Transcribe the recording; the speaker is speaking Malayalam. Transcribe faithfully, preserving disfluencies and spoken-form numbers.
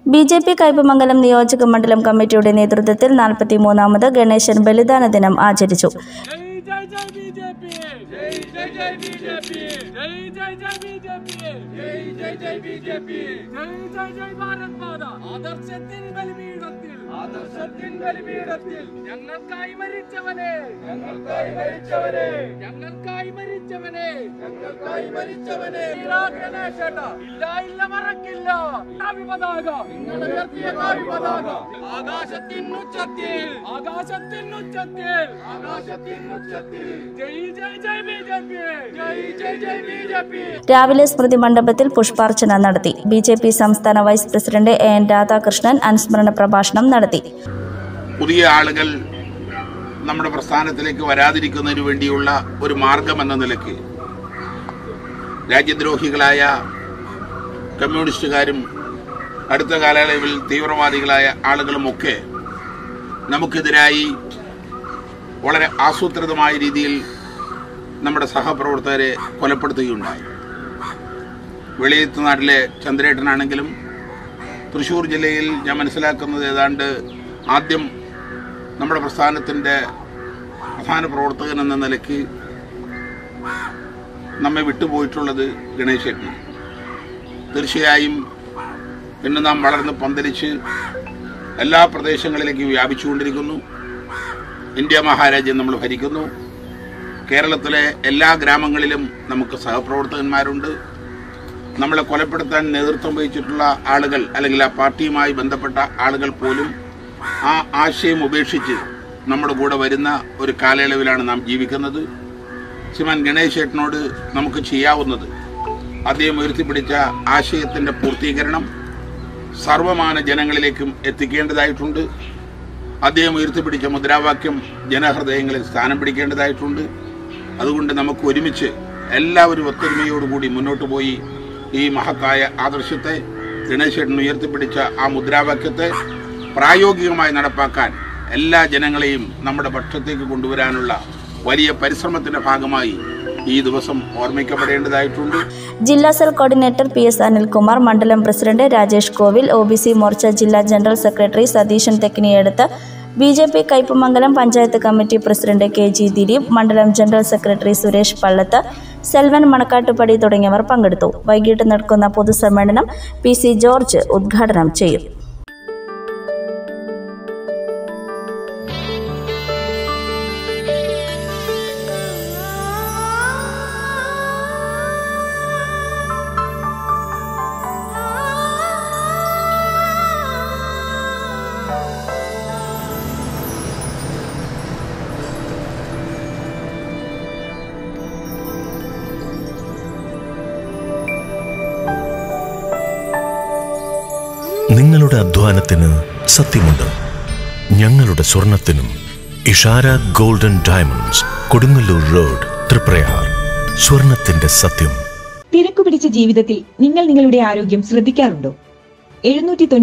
ബി ജെ പി കയ്പമംഗലം നിയോജക മണ്ഡലം കമ്മിറ്റിയുടെ നേതൃത്വത്തിൽ നാൽപ്പത്തിമൂന്നാമത് ഗണേശൻ ബലിദാന ദിനം ആചരിച്ചു. ഞങ്ങൾക്കായി മരിച്ചവനെ ഞങ്ങൾക്കായി മരിച്ചവനെ ഞങ്ങൾക്കായി മരിച്ചവനെ ഞങ്ങൾക്കായി മരിച്ചവനെ ഇല്ല ഇല്ല മറക്കില്ല പതാക നിങ്ങൾ ഉയർത്തിയ കാവി പതാക ആകാശത്തിനുച്ചത്തിൽ ആകാശത്തിനുച്ചത്തിൽ ആകാശത്തിനുച്ചത്തിൽ ജയ് ജയ് ജയ് ബി ജെ പി ജയ് ജയ് ജയ് ബി ജെ പി. രാവിലെ സ്മൃതി മണ്ഡപത്തിൽ പുഷ്പാർച്ചന നടത്തി. ബി ജെ പി സംസ്ഥാന vice president A N Radhakrishnan അനുസ്മരണ പ്രഭാഷണം നടത്തി. പുതിയ ആളുകൾ നമ്മുടെ പ്രസ്ഥാനത്തിലേക്ക് വരാതിരിക്കുന്നതിന് വേണ്ടിയുള്ള ഒരു മാർഗമെന്ന നിലയ്ക്ക് രാജ്യദ്രോഹികളായ കമ്മ്യൂണിസ്റ്റുകാരും അടുത്ത കാലയളവിൽ തീവ്രവാദികളായ ആളുകളുമൊക്കെ നമുക്കെതിരായി വളരെ ആസൂത്രിതമായ രീതിയിൽ നമ്മുടെ സഹപ്രവർത്തകരെ കൊലപ്പെടുത്തുകയുണ്ടായി. വെളിയത്ത് നാട്ടിലെ ചന്ദ്രേട്ടനാണെങ്കിലും തൃശ്ശൂർ ജില്ലയിൽ ഞാൻ മനസ്സിലാക്കുന്നത് ഏതാണ്ട് ആദ്യം നമ്മുടെ പ്രസ്ഥാനത്തിൻ്റെ പ്രധാന പ്രവർത്തകൻ എന്ന നിലയ്ക്ക് നമ്മെ വിട്ടുപോയിട്ടുള്ളത് ഗണേശേട്ടനാണ്. തീർച്ചയായും ഇന്ന് നാം വളർന്ന് പന്തലിച്ച് എല്ലാ പ്രദേശങ്ങളിലേക്കും വ്യാപിച്ചുകൊണ്ടിരിക്കുന്നു. ഇന്ത്യ മഹാരാജ്യം നമ്മൾ ഭരിക്കുന്നു. കേരളത്തിലെ എല്ലാ ഗ്രാമങ്ങളിലും നമുക്ക് സഹപ്രവർത്തകന്മാരുണ്ട്. നമ്മളെ കൊലപ്പെടുത്താൻ നേതൃത്വം വഹിച്ചിട്ടുള്ള ആളുകൾ അല്ലെങ്കിൽ ആ പാർട്ടിയുമായി ബന്ധപ്പെട്ട ആളുകൾ പോലും ആ ആശയം ഉപേക്ഷിച്ച് നമ്മുടെ കൂടെ വരുന്ന ഒരു കാലയളവിലാണ് നാം ജീവിക്കുന്നത്. ശ്രീമാൻ ഗണേശേട്ടനോട് നമുക്ക് ചെയ്യാവുന്നത് അദ്ദേഹം ഉയർത്തിപ്പിടിച്ച ആശയത്തിൻ്റെ പൂർത്തീകരണം സർവമാന ജനങ്ങളിലേക്കും എത്തിക്കേണ്ടതായിട്ടുണ്ട്. അദ്ദേഹം ഉയർത്തിപ്പിടിച്ച മുദ്രാവാക്യം ജനഹൃദയങ്ങളിൽ സ്ഥാനം പിടിക്കേണ്ടതായിട്ടുണ്ട്. അതുകൊണ്ട് നമുക്ക് ഒരുമിച്ച് എല്ലാവരും ഒത്തൊരുമയോടുകൂടി മുന്നോട്ട് പോയി ഈ മഹത്തായ ആദർശത്തെ ഗണേശേട്ടൻ ഉയർത്തിപ്പിടിച്ച ആ മുദ്രാവാക്യത്തെ പ്രായോഗികമായി നടപ്പാക്കാൻ എല്ലാ ജനങ്ങളെയും നമ്മുടെ പക്ഷത്തേക്ക് കൊണ്ടുവരാനുള്ള വലിയ പരിശ്രമത്തിന്റെ ഭാഗമായി ഈ ദിവസം ഓർമ്മിക്കപ്പെടേണ്ടതായിട്ടുണ്ട്. ജില്ലാ cell coordinator P S Anilkumar, മണ്ഡലം president Rajesh Kovil, O B C morcha ജില്ലാ general secretary Satheesan Thekkiniyeduthu, B J P Kaipamangalam panchayat committee president K G Dileep, മണ്ഡലം ജനറൽ സെക്രട്ടറി സുരേഷ് പള്ളത്ത്, സെൽവൻ മണക്കാട്ടുപടി തുടങ്ങിയവർ പങ്കെടുത്തു. വൈകിട്ട് നടക്കുന്ന പൊതുസമ്മേളനം പി സി ജോർജ് ഉദ്ഘാടനം ചെയ്യും. നിങ്ങളുടെ അധ്വാനത്തിന് സത്യമുണ്ട്. ഞങ്ങളുടെ സ്വർണത്തിനും. Ishara golden diamonds, Kodungallur road, Triprayar. സ്വർണത്തിന്റെ സത്യം. തിരക്കുപിടിച്ച ജീവിതത്തിൽ നിങ്ങൾ നിങ്ങളുടെ ആരോഗ്യം ശ്രദ്ധിക്കാറുണ്ടോ? എഴുന്നൂറ്റി